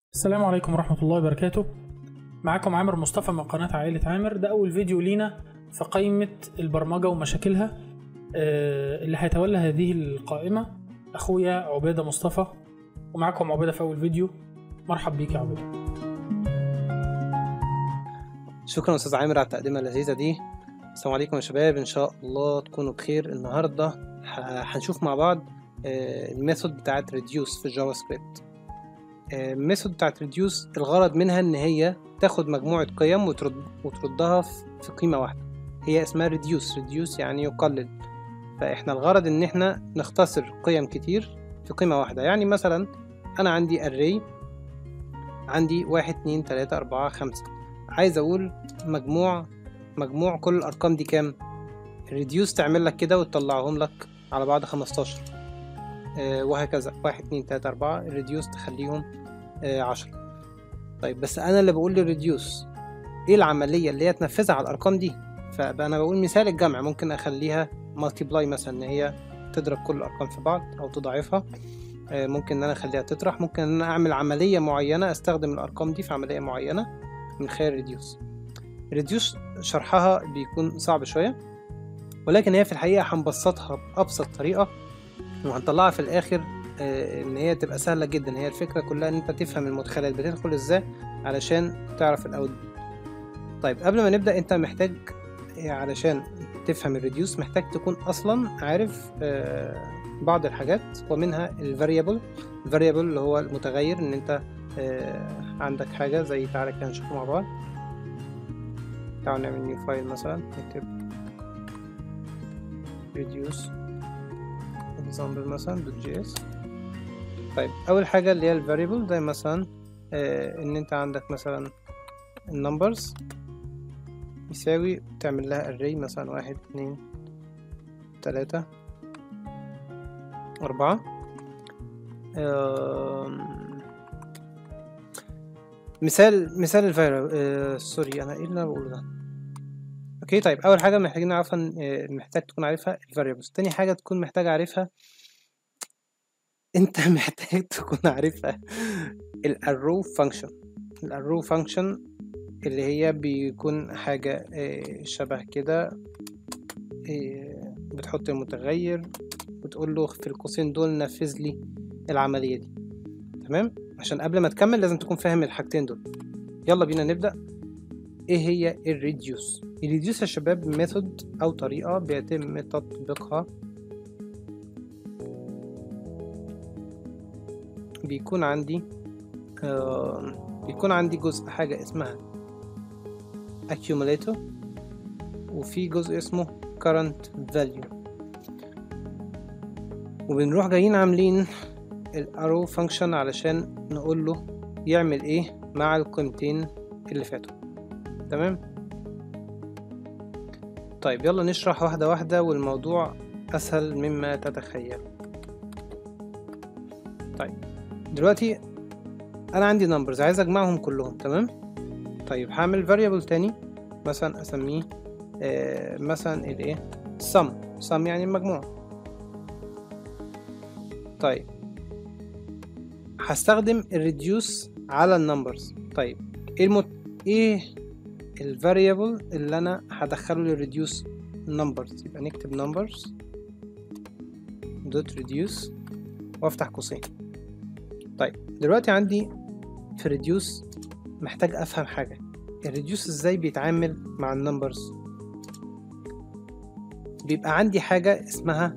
السلام عليكم ورحمة الله وبركاته. معاكم عامر مصطفى من قناة عائلة عامر. ده أول فيديو لينا في قائمة البرمجة ومشاكلها. اللي هيتولى هذه القائمة أخويا عبيدة مصطفى، ومعاكم عبيدة في أول فيديو. مرحب بيك يا عبيدة. شكرا أستاذ عامر على التقدمة اللذيذة دي. السلام عليكم يا شباب، إن شاء الله تكونوا بخير. النهاردة هنشوف مع بعض الميثود بتاعت reduce في الجافا سكريبت. الميثود بتاعت reduce الغرض منها إن هي تاخد مجموعة قيم وتردها في قيمة واحدة. هي اسمها reduce يعني يقلل. فإحنا الغرض إن إحنا نختصر قيم كتير في قيمة واحدة. يعني مثلا أنا عندي array، عندي 1 2 3 4 5، عايز أقول مجموع كل الأرقام دي كام. الريديوس تعمل لك كده وتطلعهم لك على بعض 15، وهكذا 1 2 3 4. الريديوس تخليهم 10. طيب بس أنا اللي بقول للريديوس إيه العملية اللي هي تنفذها على الأرقام دي. فأنا بقول مثال الجمع، ممكن أخليها multiply مثلا، إن هي تضرب كل الأرقام في بعض أو تضاعفها. ممكن إن أنا أخليها تطرح، ممكن إن أنا أعمل عملية معينة أستخدم الأرقام دي في عملية معينة من خلال ريديوس. ريديوس شرحها بيكون صعب شوية، ولكن هي في الحقيقة هنبسطها بأبسط طريقة وهنطلعها في الآخر إن هي تبقى سهلة جدا. هي الفكرة كلها إن أنت تفهم المدخلات بتدخل إزاي علشان تعرف الأوت. طيب قبل ما نبدأ، أنت محتاج علشان تفهم الريديوس محتاج تكون أصلا عارف بعض الحاجات، ومنها الفاريبل اللي هو المتغير. إن أنت عندك حاجة زي، تعالى كده نشوفه مع بعض. تعالوا نعمل نيو فايل مثلا، نكتب reduce example مثلا .js. طيب أول حاجة اللي هي الفاريبل، زي مثلا إن أنت عندك مثلا النمبرز يساوي، تعمل لها array مثلا 1 2 3 4. مثال الفاريبل. سوري، أنا إيه اللي أنا بقوله ده؟ اوكي. طيب اول حاجه محتاجين نعرفها، محتاج تكون عارفها الفاريبلز. تاني حاجه تكون محتاج عارفها، انت محتاج تكون عارفها الارو فانكشن اللي هي بيكون حاجه شبه كده. بتحط المتغير وتقول له في القوسين دول نفذ لي العمليه دي. تمام؟ عشان قبل ما تكمل لازم تكون فاهم الحاجتين دول. يلا بينا نبدا. ايه هي الريديوس؟ الريديوس يا شباب ميثود او طريقه بيتم تطبيقها. بيكون عندي جزء حاجه اسمها accumulator، وفي جزء اسمه current value، وبنروح جايين عاملين الارو فانكشن علشان نقول له يعمل ايه مع القيمتين اللي فاتوا. تمام؟ طيب يلا نشرح واحدة واحدة، والموضوع أسهل مما تتخيل. طيب دلوقتي أنا عندي numbers عايز أجمعهم كلهم. تمام؟ طيب هعمل variable تاني مثلا أسميه مثلا الإيه sum يعني المجموع. طيب هستخدم الريديوس على النمبرز. طيب إيه الفاريبل اللي انا هدخله للريديوس numbers؟ يبقى نكتب numbers دوت reduce وافتح قوسين. طيب دلوقتي عندي في الريديوس محتاج افهم حاجه، الريديوس ازاي بيتعامل مع النمبرز. بيبقى عندي حاجه اسمها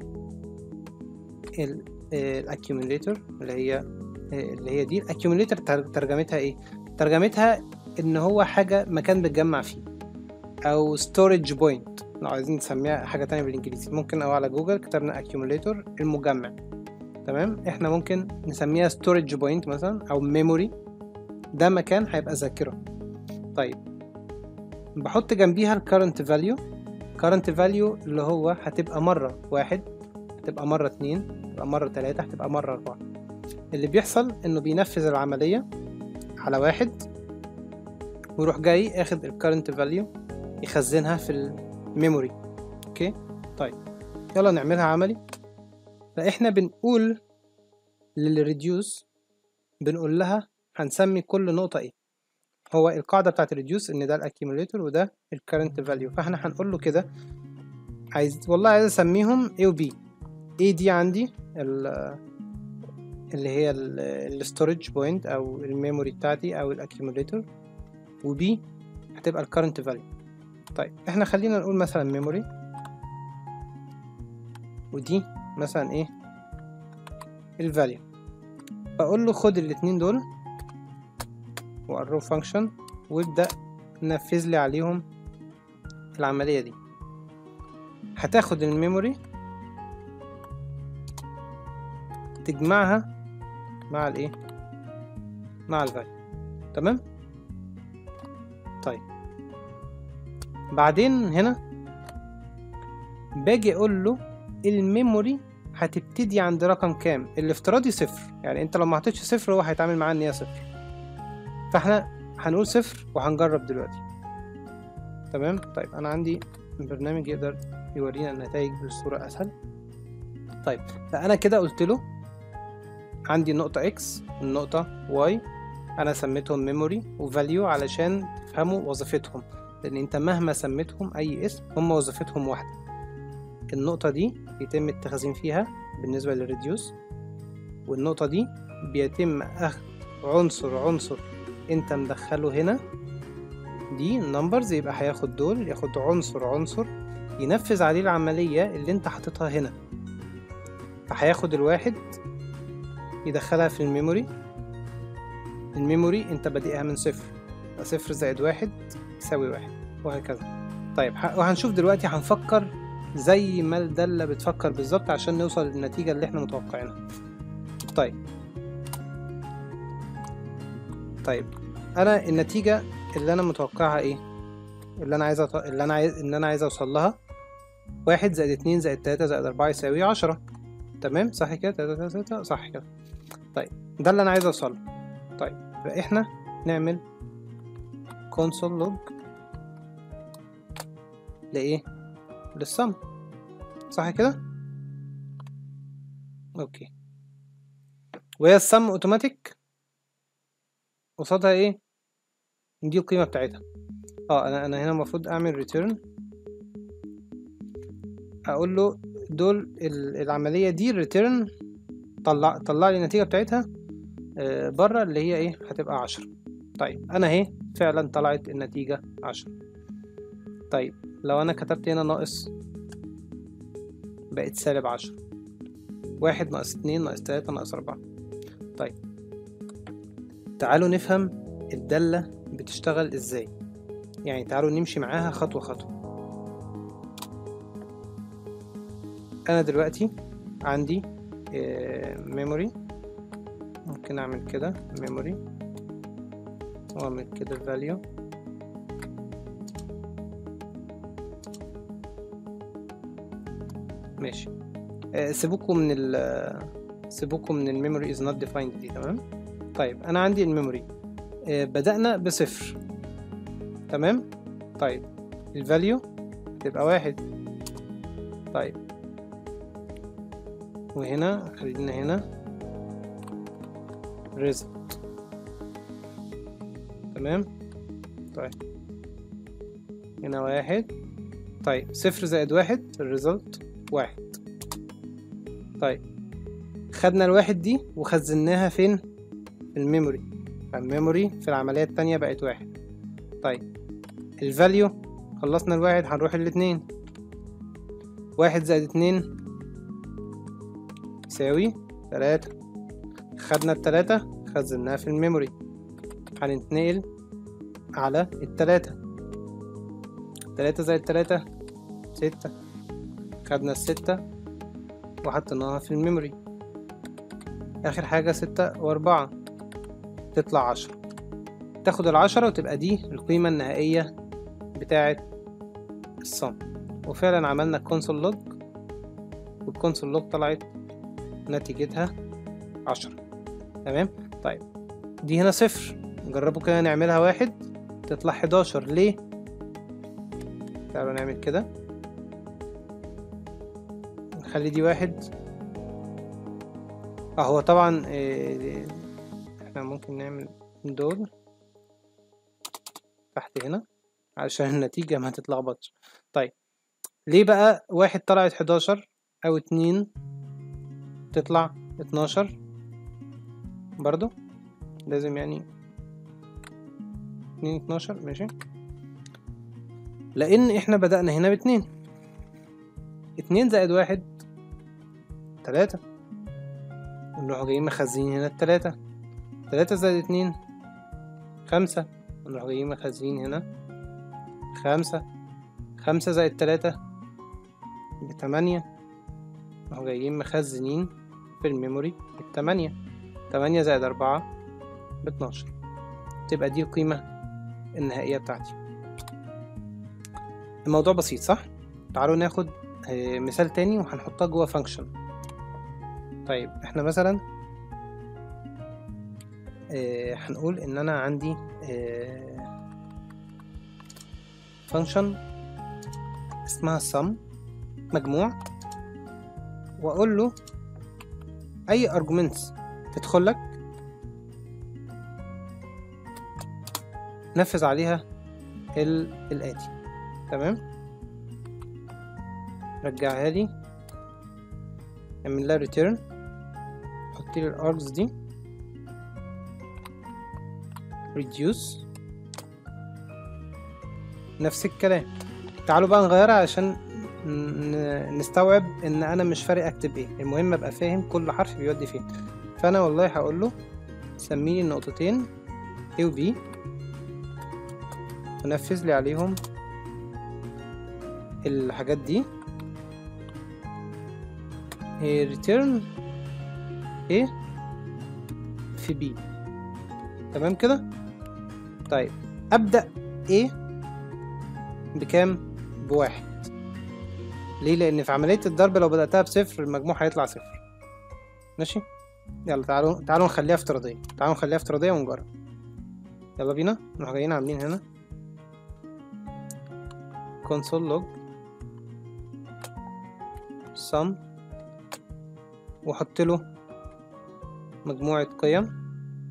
الاكيوميليتور، اللي هي دي. الاكيوميليتور ترجمتها ايه؟ ترجمتها ان هو حاجه مكان بتجمع فيه، او storage point لو عايزين نسميها حاجه تانية بالانجليزي. ممكن او على جوجل كتبنا accumulator المجمع. تمام؟ احنا ممكن نسميها storage point مثلا، او memory، ده مكان هيبقى ذاكره. طيب بحط جنبيها ال current value اللي هو هتبقى مرة 1، هتبقى مرة 2، هتبقى مرة 3، هتبقى مرة 4. اللي بيحصل انه بينفذ العملية على 1، ويروح جاي اخد ال current value يخزنها في الميموري. اوكي. طيب يلا نعملها عملي. فاحنا بنقول للريديوس، بنقول لها هنسمي كل نقطة ايه. هو القاعدة بتاعت الريديوس ان ده الاكيوميليتور وده الكرنت فاليو، فاحنا هنقول له كده عايز اسميهم A و B. A دي عندي اللي هي الستورج بوينت او الميموري بتاعتي او الاكيوميليتور، وB هتبقى الكرنت فاليو. طيب احنا خلينا نقول مثلا ميموري، ودي مثلا ايه الفاليو. بقول له خد الاتنين دول وارو فانكشن وابدأ نفذ لي عليهم العملية دي. هتاخد الميموري تجمعها مع الايه مع الفاليو. تمام. طيب بعدين هنا باجي اقول له الميموري هتبتدي عند رقم كام. الافتراضي 0، يعني انت لو ما حطيتش 0 هو هيتعامل معاه ان هي 0، فاحنا هنقول 0 وهنجرب دلوقتي. تمام. طيب انا عندي برنامج يقدر يورينا النتائج بصورة اسهل. طيب فانا كده قلت له عندي النقطة X والنقطة Y، انا سميتهم ميموري وفاليو علشان تفهموا وظيفتهم، لان انت مهما سميتهم اي اسم هم وظيفتهم واحدة. النقطة دي بيتم التخزين فيها بالنسبة للريديوس، والنقطة دي بيتم اخذ عنصر انت مدخله هنا، دي النمبرز، يبقى هياخد دول، ياخد عنصر ينفذ عليه العملية اللي انت حاططها هنا. فهياخد الواحد يدخلها في الميموري انت بادئها من 0، 0 زائد 1 يساوي 1 وهكذا. طيب وهنشوف دلوقتي، هنفكر زي ما الدالة بتفكر بالظبط عشان نوصل للنتيجة اللي احنا متوقعينها. طيب انا النتيجة اللي انا متوقعها ايه، اللي انا عايز اوصل لها 1 زائد 2 زائد 3 زائد 4 يساوي 10. تمام صح كده، 3 صح كده. طيب ده اللي انا عايز اوصله. طيب فاحنا نعمل console log لايه، للسم، صح كده. اوكي، وهي السم اوتوماتيك قصادها ايه، دي القيمة بتاعتها. انا هنا المفروض اعمل return، اقول له دول العملية دي return، طلع لي النتيجة بتاعتها بره اللي هي ايه، هتبقى 10. طيب انا اهي فعلا طلعت النتيجة 10. طيب لو انا كتبت هنا ناقص بقت سالب 10، 1 ناقص 2 ناقص 3 ناقص 4. طيب تعالوا نفهم الدالة بتشتغل ازاي، يعني تعالوا نمشي معاها خطوة خطوة. انا دلوقتي عندي memory، ممكن اعمل كده memory واعمل كده value، ماشي. سيبوكم من الميموري is not defined دي. تمام. طيب انا عندي الميموري بدأنا ب0. تمام. طيب الفاليو تبقى 1. طيب وهنا خلينا هنا result. تمام. طيب هنا 1. طيب 0 زائد 1 الريزلت 1. طيب خدنا الواحد دي وخزناها فين، في الميموري، فالميموري في العملية التانية بقت 1. طيب الفاليو خلصنا الواحد، هنروح الاتنين، 1 زائد 2 يساوي 3. خدنا 3 خزناها في الميموري، هنتنقل على 3. 3 زائد 3 6. خدنا 6 وحطيناها في الميموري، آخر حاجة 6 و4 تطلع 10. تاخد 10 وتبقى دي القيمة النهائية بتاعة الصم. وفعلا عملنا كونسول لوج، والكونسول لوج طلعت نتيجتها 10. تمام. طيب دي هنا 0، نجربوا كده نعملها 1 تطلع 11. ليه؟ تعالوا نعمل كده، نخلي دي 1. هو طبعا احنا ممكن نعمل دول تحت هنا علشان النتيجة ما تتلخبطش. طيب ليه بقى 1 طلعت 11 او 2 تطلع 12؟ برضو لازم يعني 2 12 ماشي، لان احنا بدأنا هنا ب2. 2 زائد 1 3، ونروح جايين مخزنين هنا 3. 3 زائد 2 5، ونروح جايين مخزنين هنا 5. 5 زائد 3 ب8، نروح جايين مخزنين في الميموري 8. 8 زائد 4 ب12. تبقى دي القيمة النهائية بتاعتي. الموضوع بسيط صح؟ تعالوا ناخد مثال تاني وهنحطها جوه فانكشن. طيب احنا مثلا هنقول ان انا عندي فانكشن اسمها sum مجموع، واقول له اي arguments تدخل لك نفذ عليها الاتي. تمام، رجعها لي، اعمل لها return، حط لي الارجز دي reduce، نفس الكلام. تعالوا بقى نغيرها عشان نستوعب ان انا مش فارق اكتب ايه، المهم ابقى فاهم كل حرف بيودي فين. فانا والله هقول له سميلي النقطتين A و B ونفذ لي عليهم الحاجات دي، return A في B. تمام كده. طيب ابدأ A بكام؟ ب1. ليه؟ لان في عملية الضرب لو بدأتها ب0 المجموع هيطلع 0. ماشي، يلا تعالوا نخليها افتراضية، ونجرب. يلا بينا نروح جايين عاملين هنا console log sum وحط له مجموعة قيم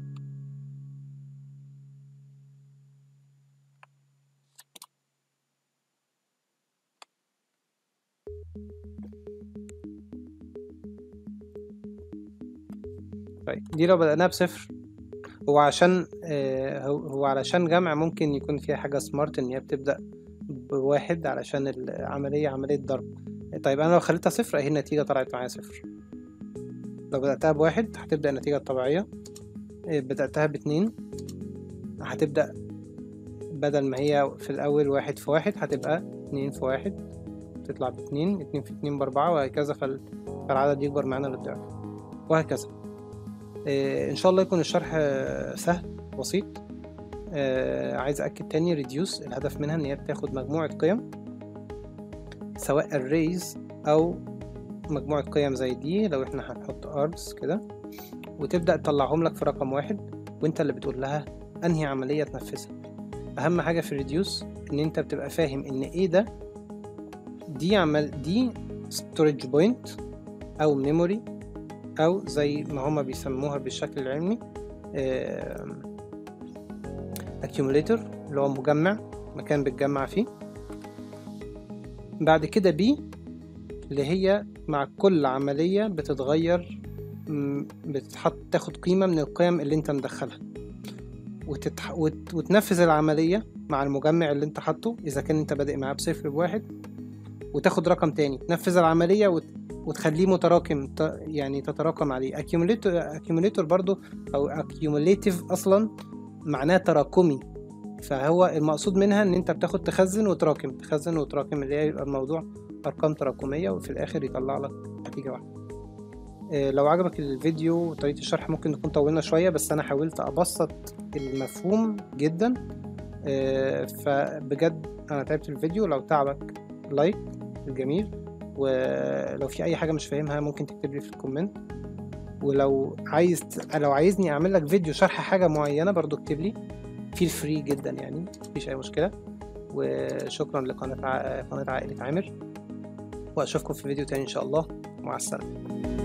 طيب دي لو بدأناها ب0 هو علشان جمع ممكن يكون فيها حاجة سمارت ان هي بتبدأ ب1 علشان العملية عملية ضرب. طيب انا لو خليتها 0 اهي النتيجة طلعت معايا 0. لو بدأتها ب1 هتبدأ النتيجة الطبيعية، بدأتها ب2 هتبدأ بدل ما هي في الأول 1 في 1 هتبقى 2 في 1 تطلع ب2، 2 في 2 ب4 وهكذا، فالعدد يكبر معانا للضعف وهكذا. ان شاء الله يكون الشرح سهل بسيط. عايز أأكد تاني reduce الهدف منها ان هي بتاخد مجموعة قيم سواء arrays او مجموعة قيم زي دي، لو احنا هنحط args كده، وتبدأ تطلعهم لك في رقم 1 وانت اللي بتقول لها انهي عملية تنفذها. اهم حاجة في reduce ان انت بتبقى فاهم ان ايه ده، دي storage point او memory او زي ما هما بيسموها بالشكل العلمي accumulator اللي هو مجمع، مكان بتجمع فيه. بعد كده B اللي هي مع كل عملية بتتغير تاخد قيمة من القيم اللي انت مدخلها وتنفذ العملية مع المجمع اللي انت حاطه إذا كان انت بادئ معاه ب0 ب1، وتاخد رقم تاني تنفذ العملية وتخليه متراكم، يعني تتراكم عليه. accumulator برضو أو accumulative أصلا معناه تراكمي، فهو المقصود منها ان انت بتاخد تخزن وتراكم اللي هي يبقى الموضوع ارقام تراكمية وفي الاخر يطلع لك نتيجة واحدة. لو عجبك الفيديو وطريقة الشرح ممكن نكون طولنا شوية، بس انا حاولت ابسط المفهوم جدا. فبجد انا تعبت في الفيديو. لو تعبك لايك الجميل، ولو في اي حاجة مش فاهمها ممكن تكتب لي في الكومنت، ولو عايزني اعمل لك فيديو شرح حاجة معينة برضو اكتب لي، فيل فري جدا يعني، مفيش اي مشكلة. وشكرا لقناة عائلة عامر، واشوفكم في فيديو تاني ان شاء الله. مع السلامة.